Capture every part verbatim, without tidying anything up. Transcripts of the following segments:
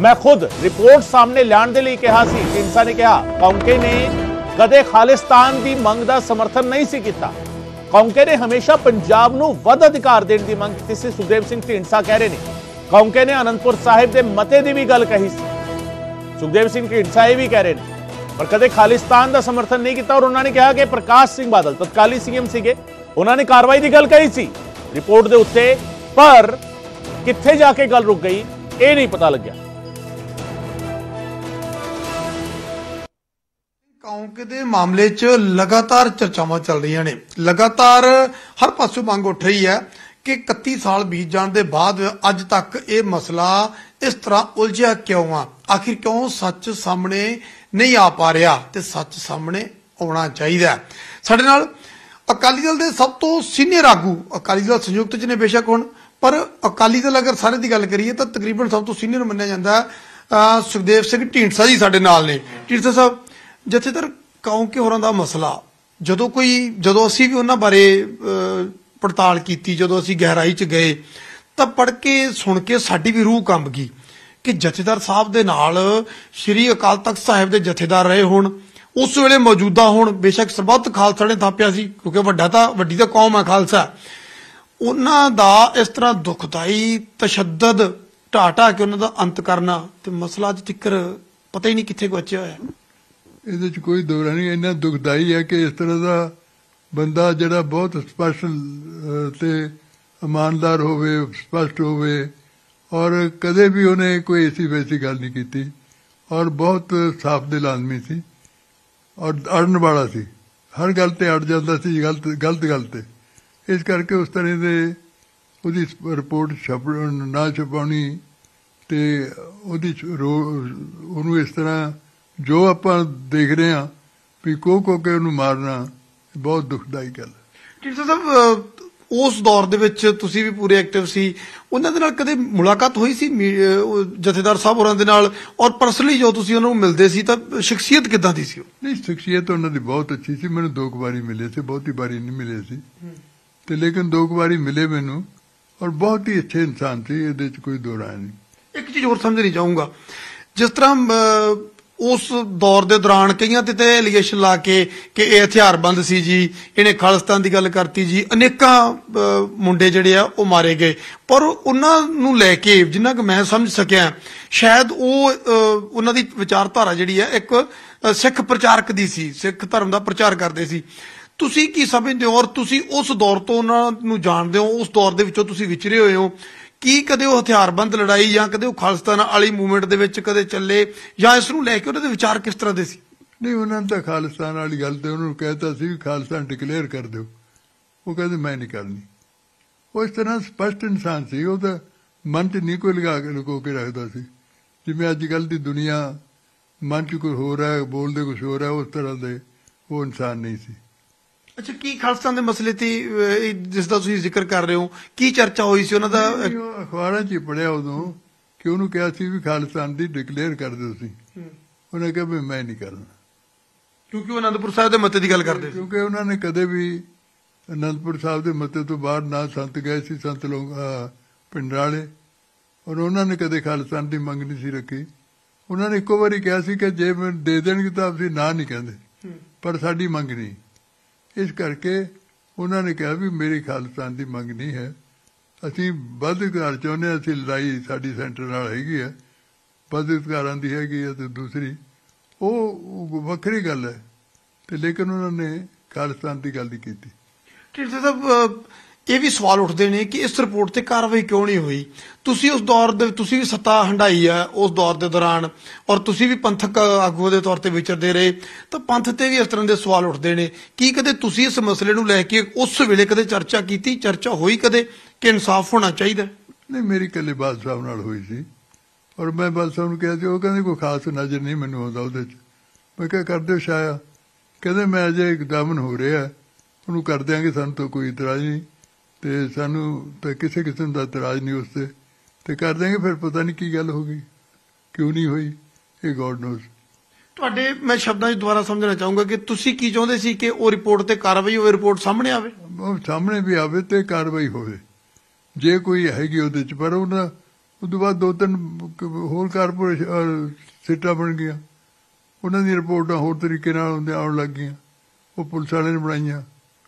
मैं खुद रिपोर्ट सामने लियाउण दे लई कहा सी। ढींडसा ने कहा कौंके ने कदे खालिस्तान की मंग का समर्थन नहीं सी कीता। कौंके ने हमेशा पंजाब नूं वध अधिकार देने की मंग की सी। सुखदेव सिंह ढींडसा कह रहे हैं कौंके ने आनंदपुर साहिब के मते की भी गल कही सी। सुखदेव सिंह ढींडसा ये भी कह रहे हैं पर कदे खालिस्तान का समर्थन नहीं किया। और उन्होंने कहा कि प्रकाश सिंह बादल तत्काली सीएम सीगे, उन्होंने कार्रवाई की गल कही सी रिपोर्ट के उत्ते, पर कित्थे जाके गल रुक गई ये नहीं पता लग्या। कौंके दे मामले च लगातार चर्चावां चल रही ने, लगातार हर पासों मंग उठ रही है कि इकत्ती साल बीत जाने के बाद अज तक ये मसला इस तरह उलझिया क्यों आ, आखिर क्यों सच सामने नहीं आ पा रहा ते सच सामने आना चाहिए। साडे नाल अकाली दल के सब तो सीनियर आगू, अकाली दल संयुक्त च ने बेशक हुण, पर अकाली दल अगर सारे की गल करिए तो तकरीबन सब तो सीनियर मन्निया जाता है सुखदेव सिंह ढींडसा जी साडे नाल ने। ढींडसा साहब, जथेदार कौंके होरां दा मसला जदों कोई जदों असीं भी उन्हां बारे पड़ताल की, जदों असीं गहराई च गए तो पढ़ के सुन के साडी भी रूह कंब गई कि जथेदार साहब दे नाल श्री अकाल तख्त साहिब दे जथेदार रहे होण, उस वेले मौजूदा होण, बेशक सरबत खालसा ने थापिया सी क्योंकि वड्डा तां वड्डी तां कौम है खालसा, उन्हां दा इस तरह दुखदाई तशद्दद ढा ढा के उन्हां दा अंत करना ते मसला अज तिकर पता ही नहीं कित्थे गुआचिया होया। ਇਹਦੇ ਚ ਕੋਈ ਦੋ ਰਾਹ ਨਹੀਂ, ਇੰਨਾ ਦੁਖਦਾਈ ਹੈ ਕਿ ਇਸ ਤਰ੍ਹਾਂ ਦਾ ਬੰਦਾ ਜਿਹੜਾ ਬਹੁਤ ਸਪਸ਼ਟ ਤੇ ਇਮਾਨਦਾਰ ਹੋਵੇ, ਸਪਸ਼ਟ ਹੋਵੇ ਔਰ ਕਦੇ ਵੀ ਉਹਨੇ ਕੋਈ ਐਸੀ ਵੈਸੀ ਗੱਲ ਨਹੀਂ ਕੀਤੀ ਔਰ ਬਹੁਤ ਸਾਫ਼ ਦਿਲ ਆਦਮੀ ਸੀ ਔਰ ਅੜਨ ਵਾਲਾ ਸੀ, ਹਰ ਗੱਲ ਤੇ ਅੜ ਜਾਂਦਾ ਸੀ, ਗਲਤ ਗਲਤ ਗੱਲ ਤੇ। ਇਸ ਕਰਕੇ ਉਸ ਤਰ੍ਹਾਂ ਦੇ ਉਹਦੀ ਰਿਪੋਰਟ ਛਪ ਨਾ ਛਪਾਉਣੀ ਤੇ ਉਹਦੀ ਉਹਨੂੰ ਇਸ ਤਰ੍ਹਾਂ जो आप देख रहे हैं भी को को के उन्हें मारना बहुत दुखदाई गल है। ढींडसा साहब, उस दौर दे विच तुसीं भी पूरे एक्टिव सी, उन्हां दे नाल कदे मुलाकात हुई सी जथेदार साहब होरां दे नाल, और पर्सनली जो तुसीं उन्हां नूं मिलदे सी तां शख्सियत किदां दी सी? नहीं, शख्सियत उन्हां दी बहुत अच्छी सी, मैनूं दो बारी मिले सी, बहुती बारी नहीं मिले सी ते लेकिन दो बारी मिले मैनूं और बहुत ही अच्छे इंसान सी, इहदे च कोई दो राय नहीं। एक चीज़ होर समझनी चाहूँगा, जिस तरह उस दौर के दौरान कई ते एलीगेशन ला के कि यह हथियारबंद सी जी, इन्हें खालिस्तान की गल करती जी, अनेकां मुंडे जिहड़े आ वो मारे गए, पर उन्हां नूं लैके जिन्ना कि मैं समझ सकिया शायद वो उन्हां दी विचारधारा जिहड़ी है एक सिख प्रचारक दी सी, सिख धर्म का प्रचार करते सी। तुसीं की समझदे हो और तुसीं उस दौर तो उन्हां नूं जाणदे हो, उस दौर दे विचों तुसीं विचरे होए हो की कदे वो हथियारबंद लड़ाई या कदे वो खालिस्तान वाली मूवमेंट दे विच कदे चले या इस नूं लैके उन्हां दे विचार किस तरह दे सी? नहीं, उन्होंने तो खालिस्तान वाली गल तो उन्होंने कहता सी भी खालिस्तान डिकलेयर कर दो, वो कहते मैं नहीं करनी। वो इस तरह स्पष्ट इंसान सी, वो तो मन च नहीं कोई लगा के लुको के रखता सी, जिवें अजकल की दुनिया मन च कुछ हो रहा है, बोलते कुछ हो रहा है, उस तरह दे वो इंसान नहीं सी। अच्छा, की खालिस्तान दे मसले ती जिसदा तुसीं जिक्र कर रहे हो की चर्चा हुई सी? उन्हां दा अखबारां च पढ़िया उदों कि उन्होंने कहा सी भी खालिस्तान दी डिकलेयर कर दो सी, उन्हें कहा भी मैं नहीं करना क्योंकि आनंदपुर साहिब दे मते दी गल करदे सी, क्योंकि उन्होंने कदे भी आनंदपुर साहिब दे मते तो बाहर ना संत गए सी, संत लोग पिंड वाले, और उन्होंने कदे खालिस्तान की मंग नहीं सी रखी। उन्होंने इको बारी कहा सी कि जे मैं दे देणगे तां असीं ना नहीं कहंदे, पर साडी मंग नहीं। इस करके उन्होंने कहा भी मेरी खालिस्तान की मंग नहीं है, असीं वध अधिकार चाहुंदे हां, असीं लड़ाई साडी सेंटर नाल हैगी है, वध अधिकारां दी हैगी है ते दूसरी वो वखरी गल है, ते लेकिन उन्होंने खालिस्तान की गल नहीं की। ढींडसा साहब, ये भी सवाल उठते हैं कि इस रिपोर्ट से कार्रवाई क्यों नहीं हुई? तुसी उस दौर दे तुसी भी सत्ता हंडाई है उस दौर के दौरान और तुसी भी पंथक आगू के तौर पर विचरते रहे, तो पंथ ते भी इस तरह के सवाल उठते हैं कि कदे तुसी इस मसले नूं लैके उस वेले कदे चर्चा की, चर्चा हुई कदे कि इंसाफ होना चाहिए? नहीं, मेरी कल बाल साहब नाल हुई सी और मैं बाल साहब नूं कहा सी, वो कहंदे कोई खास नज़र नहीं मैनूं आउंदा उहदे च। मैं कहा कर दिओ शाया, कहंदे मैं अजे एक दामन हो रहा उहनूं कर देंगे, सानूं तो कोई इतराज़ नहीं ते सानू तो किसी किस्म का इतराज नहीं उससे, तो कर देंगे। फिर पता नहीं की गल हो गई, क्यों नहीं हुई, ये गॉड नोज। तुहाडे मैं शब्दां दुबारा समझना चाहूँगा कि तुसी की चाहुंदे सी कि वो रिपोर्ट ते कार्रवाई होवे, रिपोर्ट सामने आवे, सामने भी आवे ते कार्रवाई होवे जे कोई हैगी उहदे च, पर उन्हां ਉਸ ਤੋਂ ਬਾਅਦ ਦੋ ਤਿੰਨ ਹੋਰ ਕਾਰਪੋਰੇਸ਼ਨ ਸੀਟਾਂ ਬਣ ਗਈਆਂ, ਉਹਨਾਂ ਦੀਆਂ ਰਿਪੋਰਟਾਂ ਹੋਰ ਤਰੀਕੇ ਨਾਲ ਹੁੰਦੇ ਆਉਣ ਲੱਗ ਗਈਆਂ, ਉਹ ਪੁਲਿਸ ਵਾਲੇ ਨੇ ਬਣਾਈਆਂ।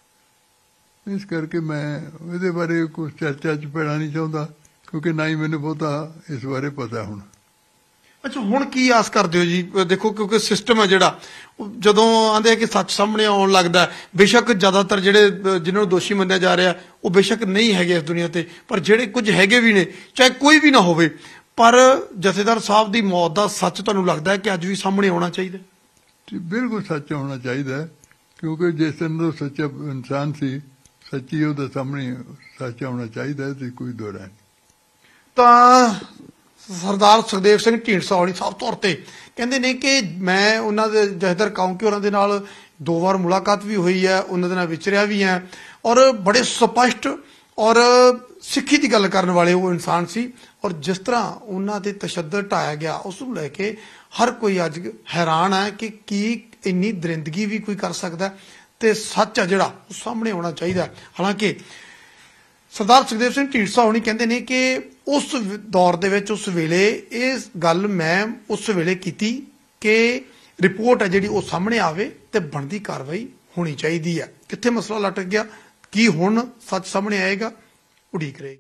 ਇਸ ਕਰਕੇ ਮੈਂ ਇਹਦੇ ਬਾਰੇ ਕੁਛ ਚਰਚਾ 'ਚ ਪੈਣਾ ਨਹੀਂ ਚਾਹੁੰਦਾ, ਕਿਉਂਕਿ ਨਾ ਹੀ ਮੈਨੂੰ ਬਹੁਤਾ ਇਸ ਬਾਰੇ ਪਤਾ ਹੁਣ। ਅੱਛਾ, ਹੁਣ ਕੀ ਆਸ ਕਰਦੇ ਹੋ ਜੀ? ਦੇਖੋ, ਕਿਉਂਕਿ ਸਿਸਟਮ ਹੈ ਜਿਹੜਾ, ਜਦੋਂ ਆਂਦੇ ਆ ਕਿ ਸੱਚ ਸਾਹਮਣੇ ਆਉਣ ਲੱਗਦਾ, ਬੇਸ਼ੱਕ ਜ਼ਿਆਦਾਤਰ ਜਿਹੜੇ ਜਿਨ੍ਹਾਂ ਨੂੰ ਦੋਸ਼ੀ ਮੰਨਿਆ ਜਾ ਰਿਹਾ ਉਹ ਬੇਸ਼ੱਕ ਨਹੀਂ ਹੈਗੇ ਇਸ ਦੁਨੀਆ ਤੇ, ਪਰ ਜਿਹੜੇ ਕੁਝ ਹੈਗੇ ਵੀ ਨੇ, ਚਾਹੇ ਕੋਈ ਵੀ ਨਾ ਹੋਵੇ, ਪਰ ਜਥੇਦਾਰ ਸਾਹਿਬ ਦੀ ਮੌਤ ਦਾ ਸੱਚ ਤੁਹਾਨੂੰ ਲੱਗਦਾ ਹੈ ਕਿ ਅੱਜ ਵੀ ਸਾਹਮਣੇ ਆਉਣਾ ਚਾਹੀਦਾ? ਬਿਲਕੁਲ ਸੱਚ ਆਉਣਾ ਚਾਹੀਦਾ, ਕਿਉਂਕਿ ਜਿਸ ਤਰ੍ਹਾਂ ਦਾ ਸੱਚਾ ਇਨਸਾਨ ਸੀ, ਸੱਚੀ ਉਹਦੇ ਸਾਹਮਣੇ ਸੱਚ ਆਉਣਾ ਚਾਹੀਦਾ, ਤੇ ਕੋਈ ਦੋ ਰਾਏ ਨਹੀਂ। ਤਾਂ ਸਰਦਾਰ ਸੁਖਦੇਵ ਸਿੰਘ ਢੀਂਡਸਾ ਹੋਣੀ ਸਾਫ਼ ਤੌਰ ਤੇ ਕਹਿੰਦੇ ਨੇ ਕਿ ਮੈਂ ਉਹਨਾਂ ਦੇ ਜਥੇਦਾਰ ਕੌਂਕੇ ਹੋਰਾਂ ਦੇ ਨਾਲ ਦੋ ਵਾਰ ਮੁਲਾਕਾਤ ਵੀ ਹੋਈ ਹੈ, ਉਹਨਾਂ ਦੇ ਨਾਲ ਵਿਚਰਿਆ ਵੀ ਹੈ, ਔਰ ਬੜੇ ਸਪਸ਼ਟ ਔਰ ਸਿੱਖੀ ਦੀ ਗੱਲ ਕਰਨ ਵਾਲੇ ਉਹ ਇਨਸਾਨ ਸੀ। ਔਰ ਜਿਸ ਤਰ੍ਹਾਂ ਉਹਨਾਂ ਤੇ ਤਸ਼ੱਦਦ ਢਾਇਆ ਗਿਆ, ਉਸ ਨੂੰ ਲੈ ਕੇ ਹਰ ਕੋਈ ਅੱਜ ਹੈਰਾਨ ਹੈ ਕਿ ਕੀ ਇੰਨੀ ਦਰਿੰਦਗੀ ਵੀ ਕੋਈ ਕਰ ਸਕਦਾ, ਤੇ ਸੱਚ ਆ ਜਿਹੜਾ ਉਹ ਸਾਹਮਣੇ ਆਉਣਾ ਚਾਹੀਦਾ। ਹਾਲਾਂਕਿ ਸਰਦਾਰ ਸੁਖਦੇਵ ਸਿੰਘ ਢੀਂਡਸਾ ਹੋਣੀ ਕਹਿੰਦੇ ਨੇ ਕਿ ਉਸ ਦੌਰ ਦੇ ਵਿੱਚ, ਉਸ ਵੇਲੇ ਇਹ ਗੱਲ ਮੈਂ ਉਸ ਵੇਲੇ ਕੀਤੀ ਕਿ ਰਿਪੋਰਟ ਹੈ ਜਿਹੜੀ ਉਹ ਸਾਹਮਣੇ ਆਵੇ ਤੇ ਬਣਦੀ ਕਾਰਵਾਈ ਹੋਣੀ ਚਾਹੀਦੀ ਹੈ। ਕਿੱਥੇ ਮਸਲਾ ਲਟਕ ਗਿਆ, ਕੀ ਹੁਣ ਸੱਚ ਸਾਹਮਣੇ ਆਏਗਾ, ਉਡੀਕ ਰਹੇਗੀ।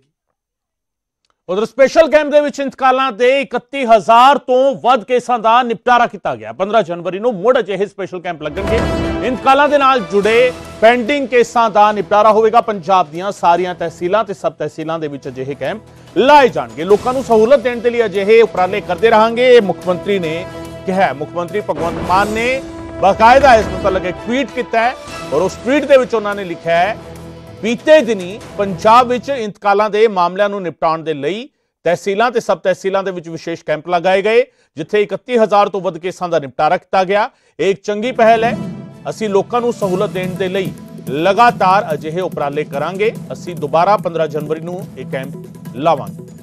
ਉਧਰ ਸਪੈਸ਼ਲ ਕੈਂਪ ਦੇ ਵਿੱਚ ਇੰਤਕਾਲਾਂ ਦੇ ਇਕੱਤੀ ਹਜ਼ਾਰ ਤੋਂ ਵੱਧ ਕੇਸਾਂ ਦਾ ਨਿਪਟਾਰਾ ਕੀਤਾ ਗਿਆ। ਪੰਦਰਾਂ ਜਨਵਰੀ ਨੂੰ ਮੁੜ ਅਜਿਹੇ ਸਪੈਸ਼ਲ ਕੈਂਪ ਲੱਗਣਗੇ। ਇੰਤਕਾਲਾਂ ਦੇ ਨਾਲ ਜੁੜੇ ਪੈਂਡਿੰਗ ਕੇਸਾਂ ਦਾ ਨਿਪਟਾਰਾ ਹੋਵੇਗਾ। ਪੰਜਾਬ ਦੀਆਂ ਸਾਰੀਆਂ ਤਹਿਸੀਲਾਂ ਤੇ ਸਬ ਤਹਿਸੀਲਾਂ ਦੇ ਵਿੱਚ ਅਜਿਹੇ ਕੈਂਪ ਲਾਏ ਜਾਣਗੇ। ਲੋਕਾਂ ਨੂੰ ਸਹੂਲਤ ਦੇਣ ਦੇ ਲਈ ਅਜਿਹੇ ਉਪਰਾਲੇ ਕਰਦੇ ਰਹਾਂਗੇ, ਇਹ ਮੁੱਖ ਮੰਤਰੀ ਨੇ ਕਿਹਾ। ਮੁੱਖ ਮੰਤਰੀ ਭਗਵੰਤ ਮਾਨ ਨੇ ਬਾਕਾਇਦਾ ਇਸ ਮੁਤਲਕ ਇੱਕ ਟਵੀਟ ਕੀਤਾ ਹੈ, ਔਰ ਉਸ ਟਵੀਟ ਦੇ ਵਿੱਚ ਉਹਨਾਂ ਨੇ ਲਿਖਿਆ ਹੈ, ਬੀਤੇ ਦਿਨੀ ਪੰਜਾਬ ਵਿੱਚ ਇੰਤਕਾਲਾਂ ਦੇ ਮਾਮਲਿਆਂ ਨੂੰ ਨਿਪਟਾਉਣ ਦੇ ਲਈ ਤਹਿਸੀਲਾਂ ਤੇ ਸਬ ਤਹਿਸੀਲਾਂ ਦੇ ਵਿੱਚ ਵਿਸ਼ੇਸ਼ ਕੈਂਪ ਲਗਾਏ ਗਏ, ਜਿੱਥੇ ਇਕੱਤੀ ਹਜ਼ਾਰ ਤੋਂ ਵੱਧ ਕੇਸਾਂ ਦਾ ਨਿਪਟਾਰਾ ਕੀਤਾ ਗਿਆ। ਇਹ ਇੱਕ ਚੰਗੀ ਪਹਿਲ ਹੈ। ਅਸੀਂ ਲੋਕਾਂ ਨੂੰ ਸਹੂਲਤ ਦੇਣ ਦੇ ਲਈ ਲਗਾਤਾਰ ਅਜਿਹੇ ਉਪਰਾਲੇ ਕਰਾਂਗੇ। ਅਸੀਂ ਦੁਬਾਰਾ ਪੰਦਰਾਂ ਜਨਵਰੀ ਨੂੰ ਇਹ ਕੈਂਪ ਲਾਵਾਂਗੇ।